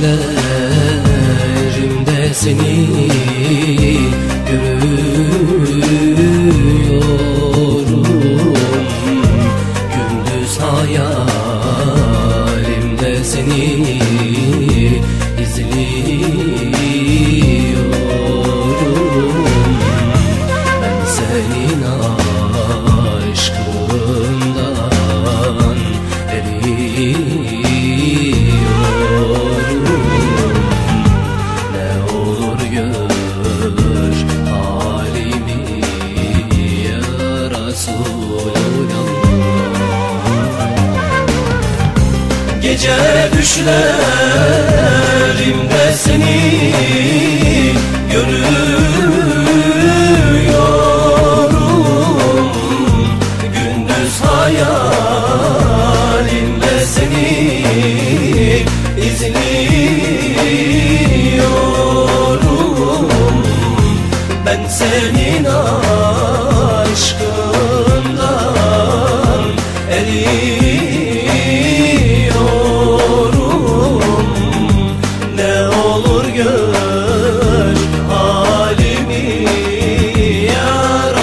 düşlerimde seni görüyorum. Gündüz hayalimde seni izliyorum. Ben senin aşkından eriyorum. Ne olur gör halimi ya Resulallah. Gece düşlerimde seni görüyorum. Gündüz hayalimde seni izliyorum. Ben senin aşkından eriyorum. Ne olur gör halimi ya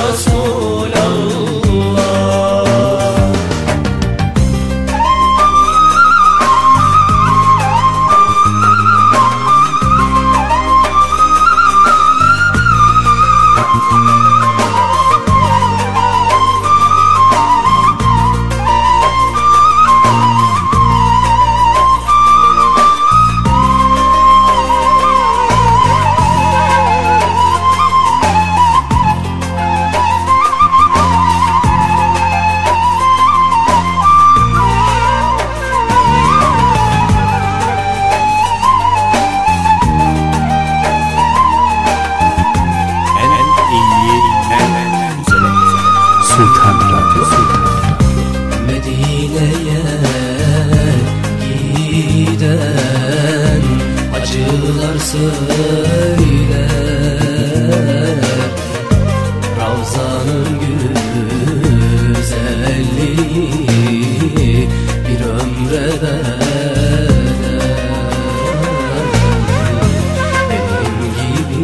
Resulallah. Sultan Radyo. Medine'ye giden acılar söyler. Ravzanın güzelliği bir ömre bedel. Benim gibi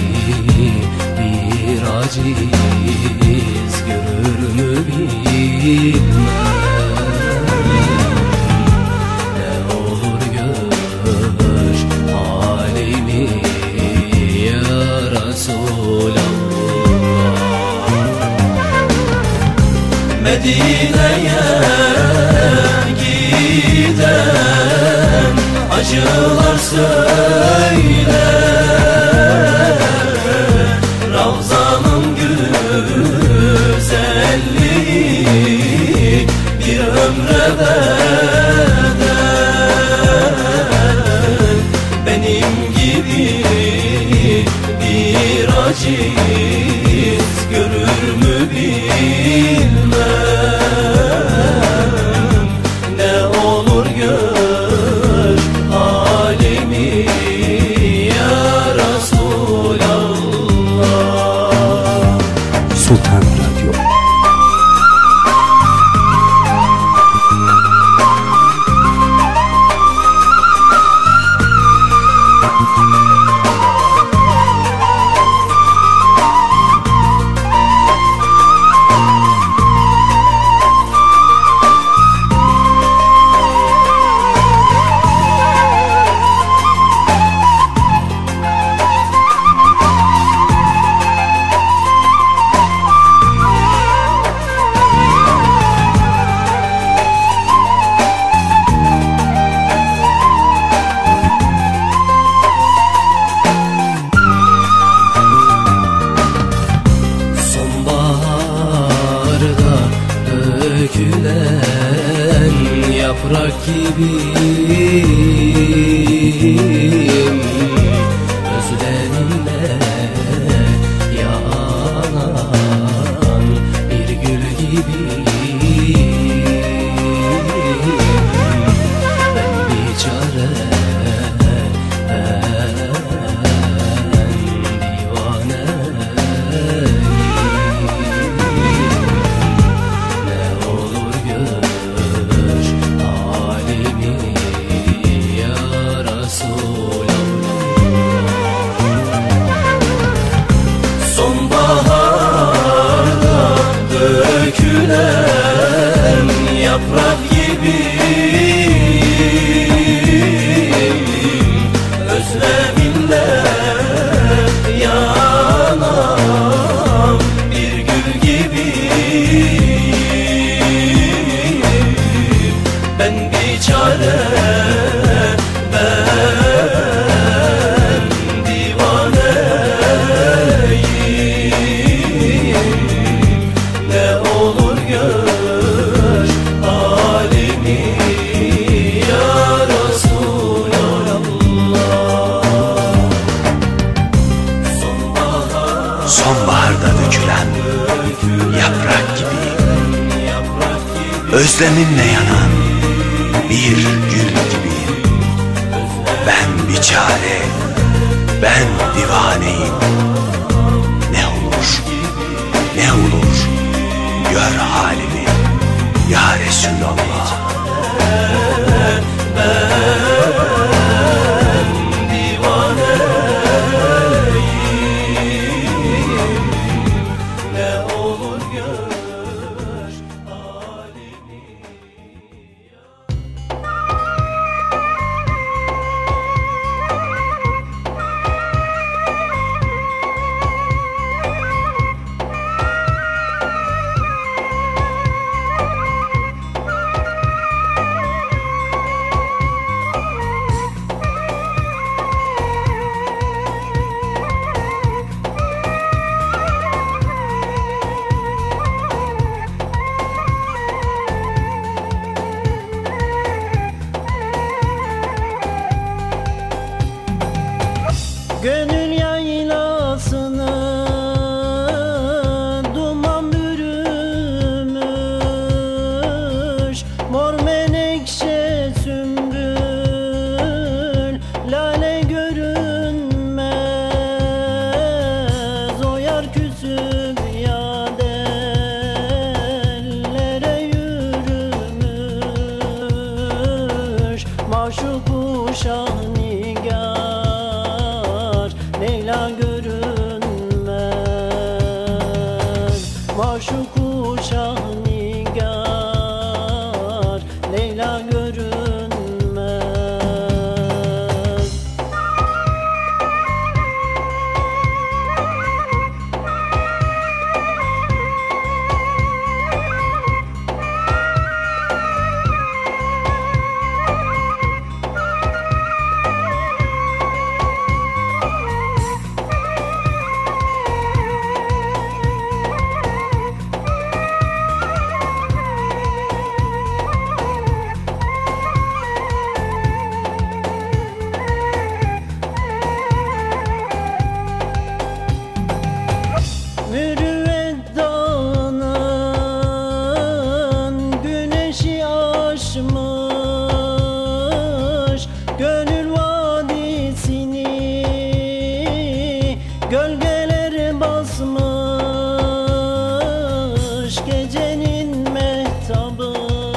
bir aciz görür mü bilmem. Ne olur gör halimi ya Resulallah. Medine'ye giden acılar söyler. Ravzanın güzelliği bir ömre bedel. Benim gibi bir aciz görür mü bilmem. Ne olur gör halimi ya Resulallah. Sultan Radyo. Dökülen yaprak gibiyim. Özlemle yanan bir gül gibiyim. Ben biçare, ben divaneyim. Ne olur gör halimi ya Resul. ben biçare, ben divaneyim. Ne olur gör halimi ya Resulallah. Sonbaharda dökülen yaprak gibiyim. Özleminle yanan bir gül gibiyim. Ben biçare, ben divaneyim. Ne olur, ne olur gör halimi ya Resulallah. Gönül yaylasını duman bürümüş, mor menekşe sümbül lale görünmez. O yar küsüp yadellere yürümüş, maşuku şahnigar Leyla görünmez. Maşuku şahnigar Leyla görünmez. Mürüvvet dağının güneşi aşmış gönül vadisini, gölgeler basmış gecenin mehtabı,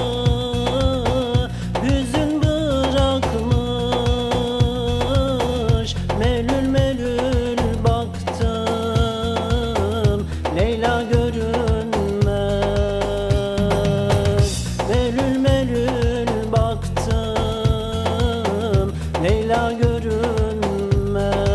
hüzün bırakmış. Melül melül baktım Leyla görünmez. Melül melül baktım Leyla görünmez.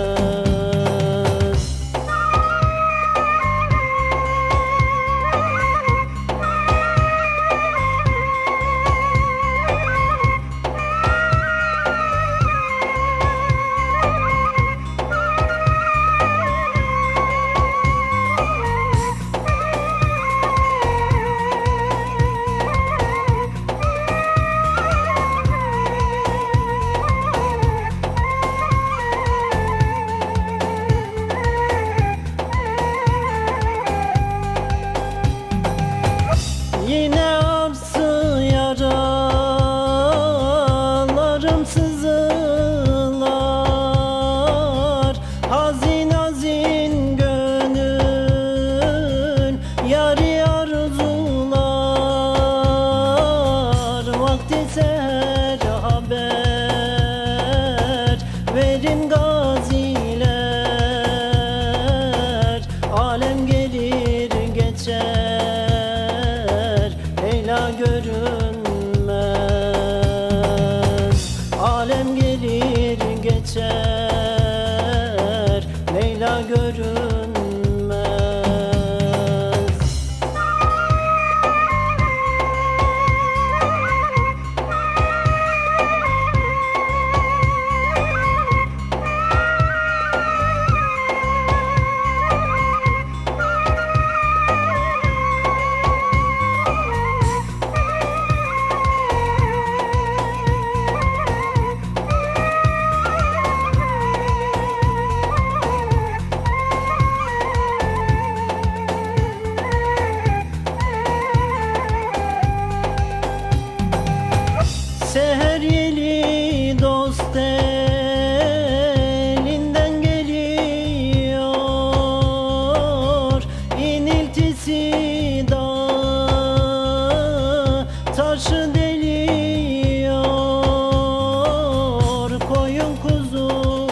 Yine apsı yaralarım sızılar, hazin hazin gönül yari arzular. Vakti seher haber verin gaziler, alem gelir geçer Leyla görünmez. Alem gelir geçer Leyla görünmez. Seher yeli dost elinden geliyor, iniltisi da taşı deliyor. Koyun kuzu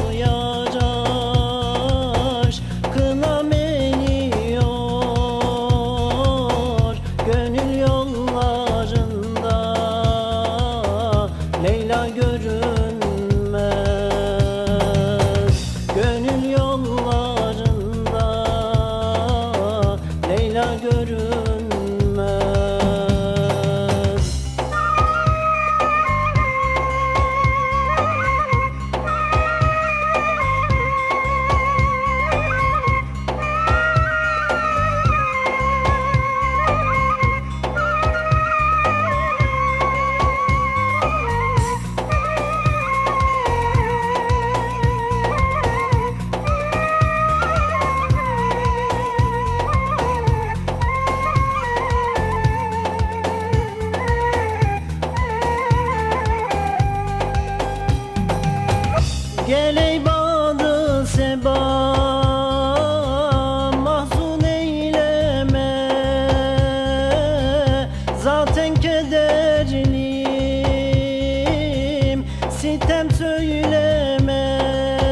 yacaş kınam eliyor, gönül yollarında Leyla görünmez. Gönül yollarında Leyla görünmez. Gel ey badı seba, mahzun eyleme, zaten kederliyim, sitem söyleme.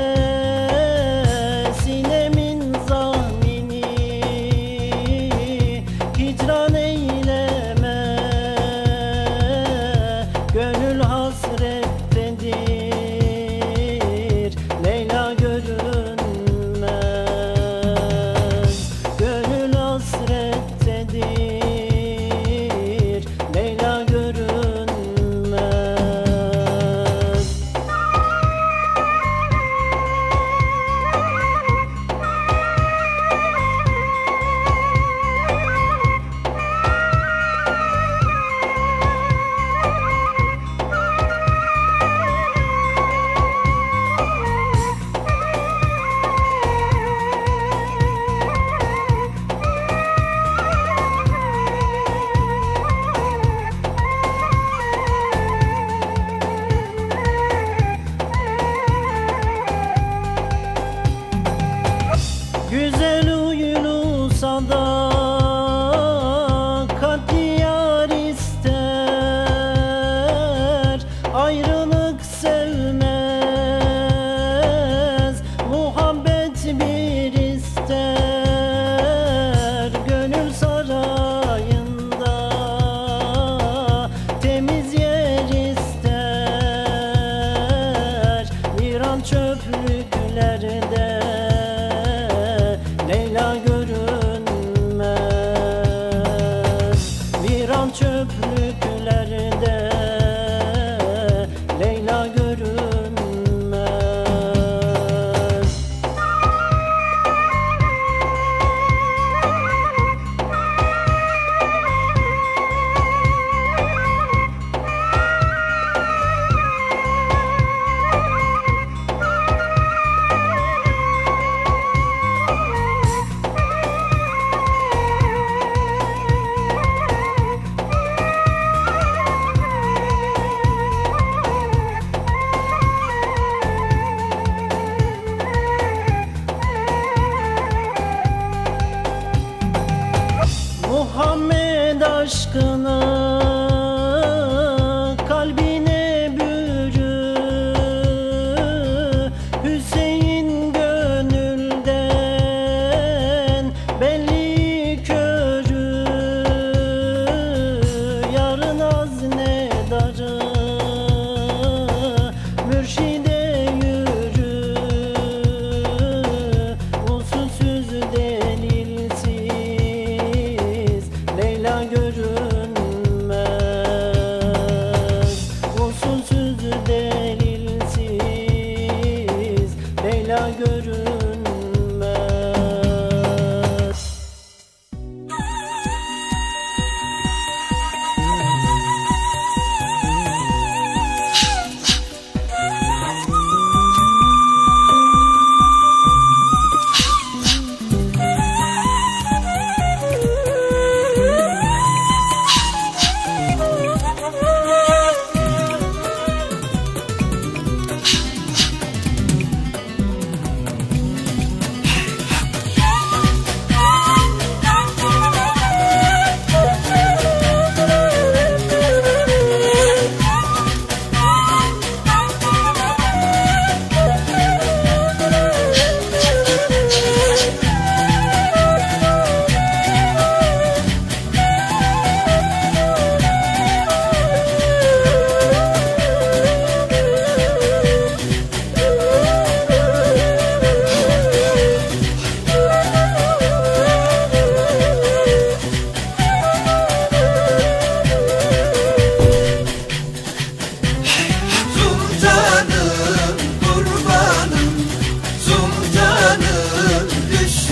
Sinemin zahmini hicran eyleme, gönül hasrettedir. Leyla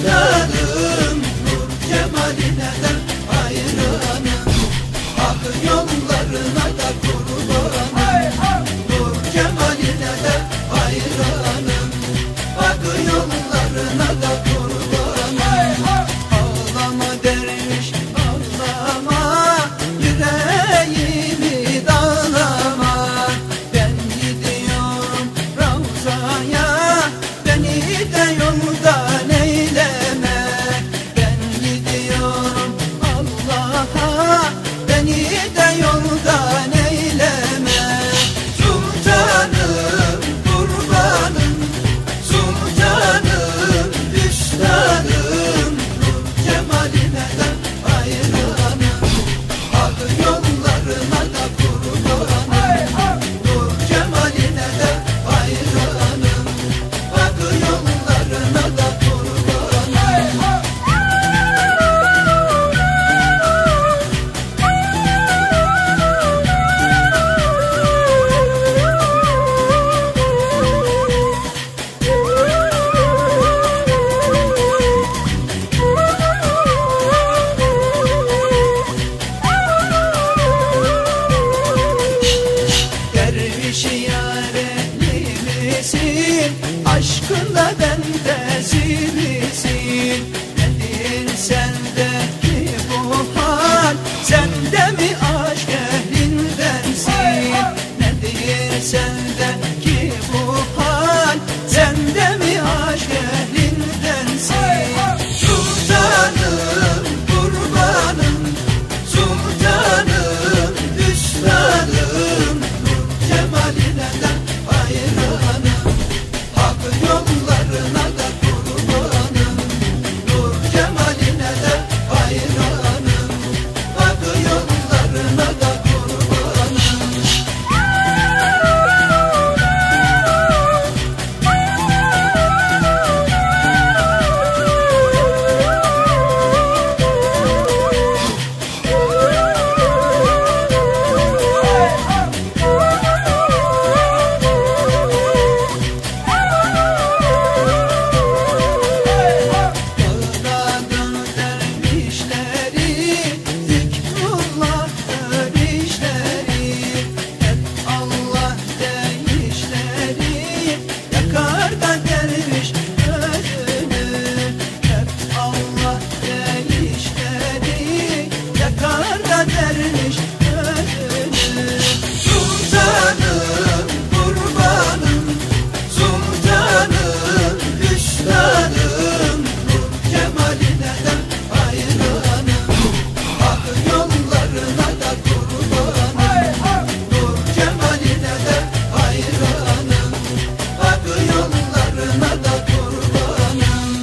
üstadım, nur cemaline de hayranım. Hak yollarına da kurbanım, nur cemaline de hayranım. Hak yollarına da kurbanım. Ağlama derviş ağlama, yüreğimi dağlama. Ben gidiyorum Ravza'ya, beni de yoldan eyleme. Ben gidiyorum Allah'a, beni de yoldan eyleme. Sultanım kurbanım, sultanım üstadım, nur cemaline de hayranım. Hak yollarına da kurbanım, nur cemaline de hayranım. Hak yollarına da kurbanım. Derviş yareli misin? Aşkınla bende zillisin. Nedir sendeki bu hal? Sen de mi aşk ehlindensin? Nedir sendeki bu hal? Sen de mi aşk ehlindensin? Sultanım kurbanım, sultanım üstadım, nur cemaline de hayranım. Hak yollarına da kurbanım, nur cemaline de hayranım. Hak yollarına da kurbanım. Bağladın dervişleri, zikrullah'tır işleri. Hep Allah deyişleri, yakar da derviş özünü. Hep Allah deyişleri, yakar da derviş özünü. Sultanım kurbanım, sultanım üstadım, nur cemaline de hayranım. Hak yollarına da kurbanım, nur cemaline de hayranım. Hak yollarına da kurbanım.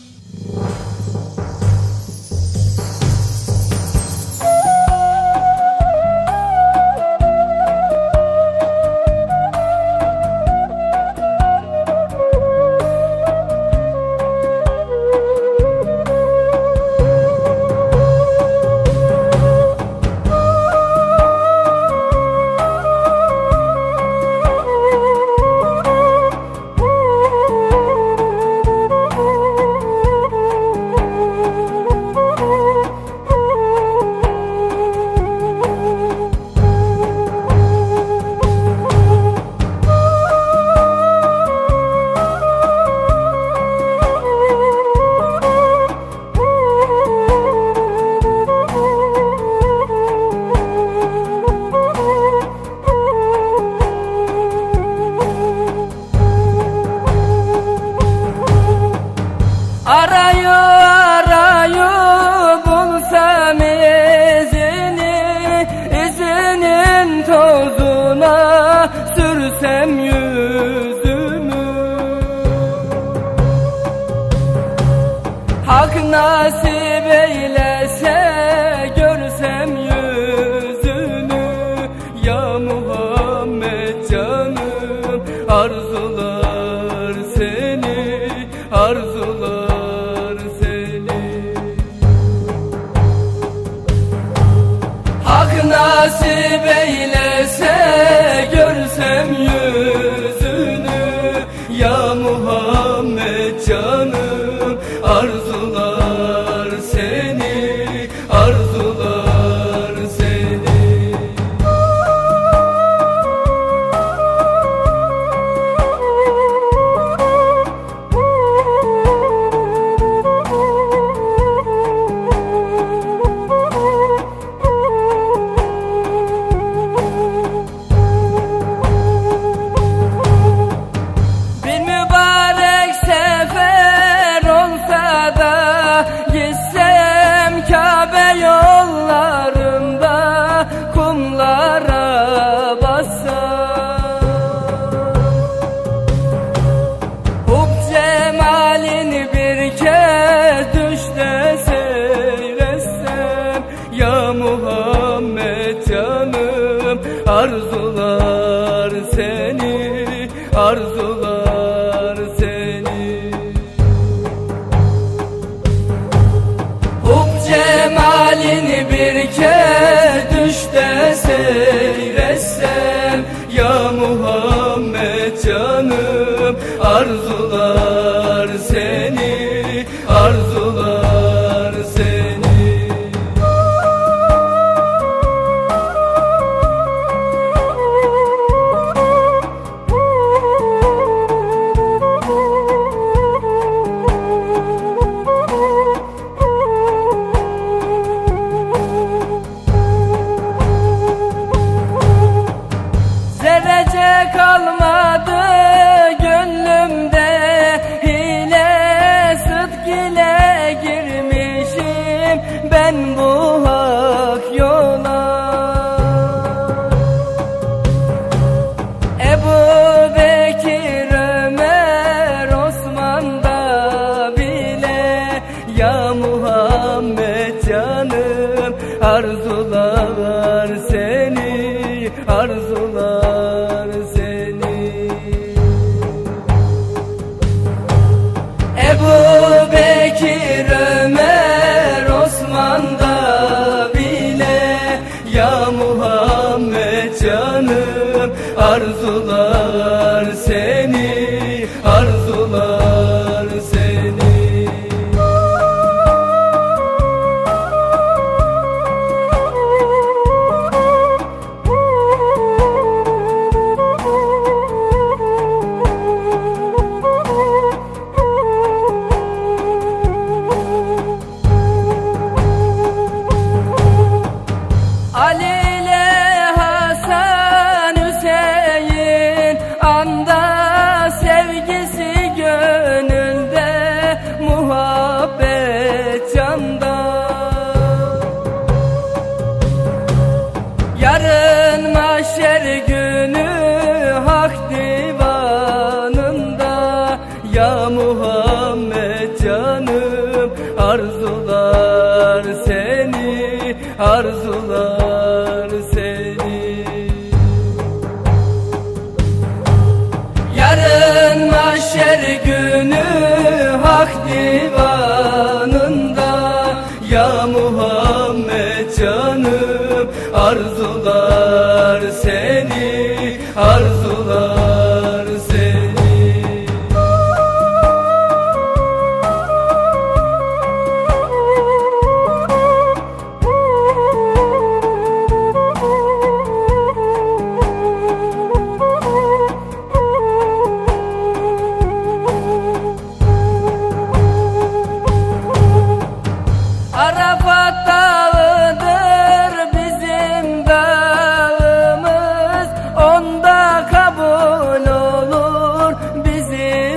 Arayı arayı bulsam izini, izinin tozuna sürsem yüzümü. Hak nasip eylese görsem yüzünü. Ya Muhammed canım arzular seni, arzular seni. Hak nasip eylese görsem yüzünü. Ya Muhammed canım arzular seni, arzular seni. Hub cemalini bir kez düşte seyretsem, ya Muhammed canım, arzular seni, arzular seni. Zerrece kalmadı gönlümde hile, sıdk ile girmişim ben bu hak yola. Ebu Bekir, Ömer, Osman'da bile, ya Muhammed canım, arzular seni, arzular seni. Ebu Bekir, Ömer, Osman'da bile, ya Muhammed canım, arzular seni, arzular seni. Ali ile Hasan, Hüseyin anda, sevgisi gönülde, muhabbet canda. Yarın mahşer günü hak divanında, ya Muhammed canım, arzular seni, arzular seni. Yarın mahşer günü hak divanında, ya Muhammed canım, arzular seni, arzular seni. Arafat dağıdır bizim dağımız, onda kabul olur bizim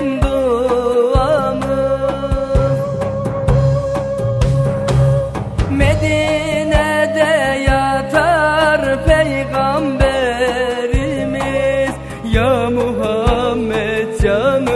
duamız. Medine'de yatar peygamberimiz, ya Muhammed canım,